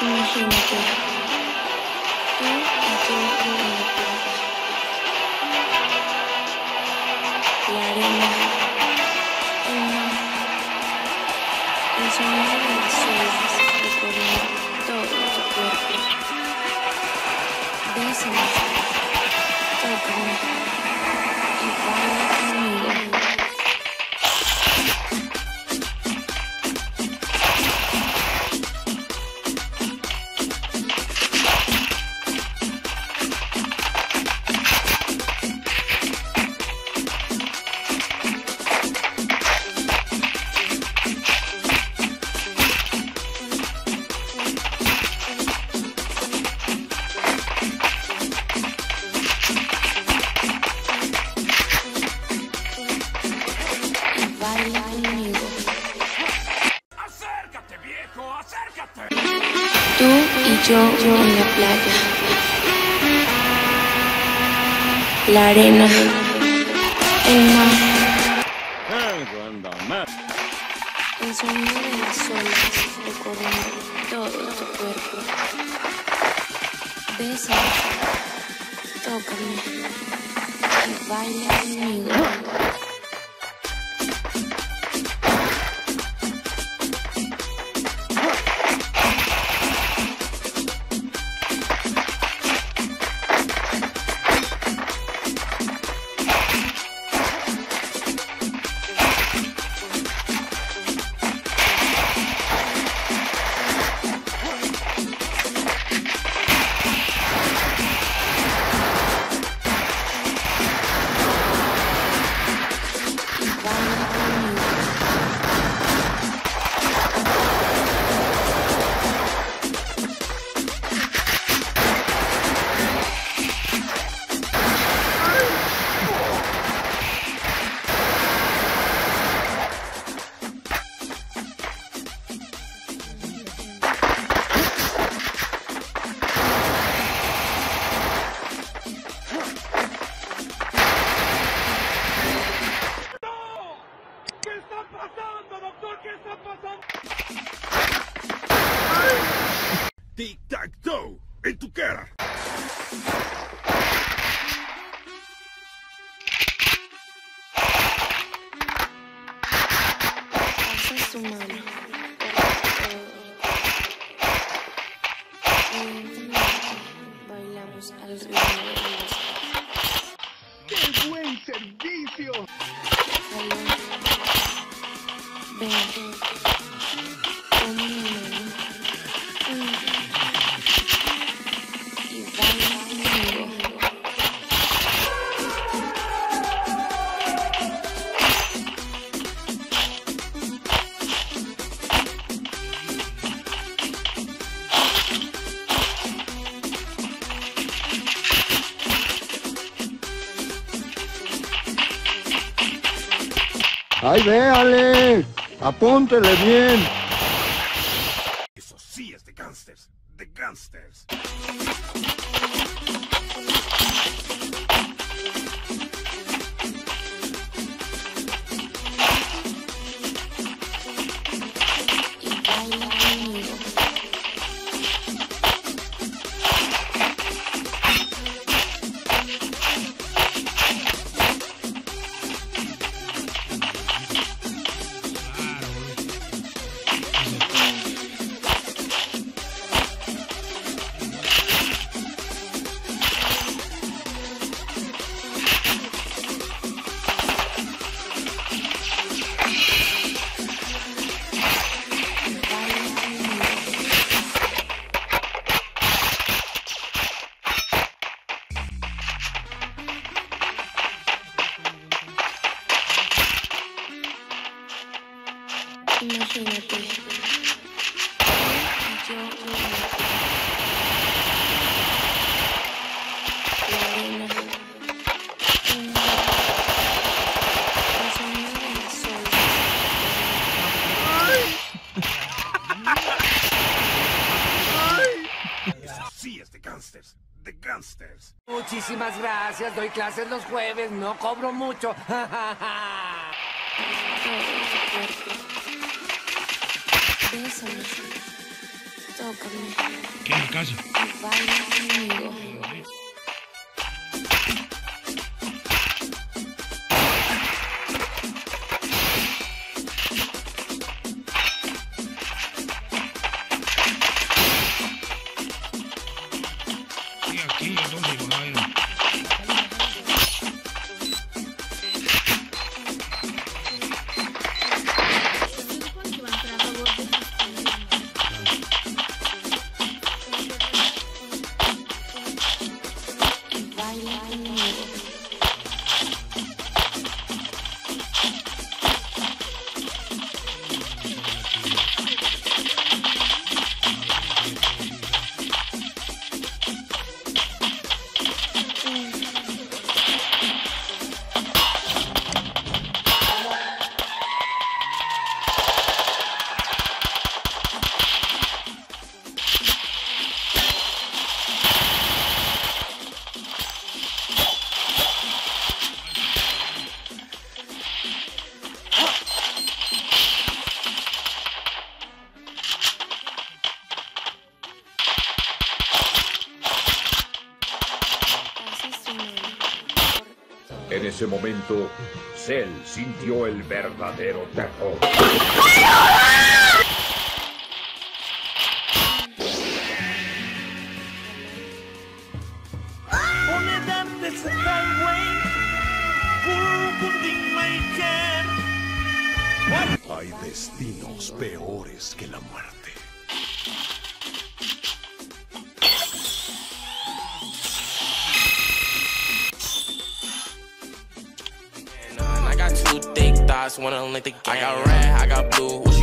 Imagínate, tú y yo en la playa, la arena, el mar, el sonido de las olas recorriendo todo tu cuerpo. Bésame, tócame y baila conmigo. Baila conmigo. ¡Acércate, viejo! ¡Acércate! Tú y yo en la playa, la arena, el mar, el sonido de las olas recorriendo todo tu cuerpo. Bésame, tócame y baila conmigo. ¿Qué está pasando, doctor? ¿Qué está pasando? Tic-tac-toe, en tu cara. Pasa su mano por todo. Lentamente bailamos al ritmo de la música. ¡Qué buen servicio! Ven, toma mi mano y baila conmigo. ¡Ay, véale! ¡Apúntele bien! Eso sí es de gangsters. De gangsters. Y baila conmigo. Imagínate, yo en la arena, el mar, el sonido de las olas. Eso sí es de gangsters. De gangsters. Muchísimas gracias, doy clases los jueves, no cobro mucho. Todo tu cuerpo. Bésame, Tócame. ¿Qué en la casa? Baila conmigo. Sí, aquí, ¿dónde vas a ir? Baila conmigo. Así su nombre. En ese momento, Cell sintió el verdadero terror. Hay destinos peores que la muerte. I got two thick thoughts, one of them like the I got red, I got blue.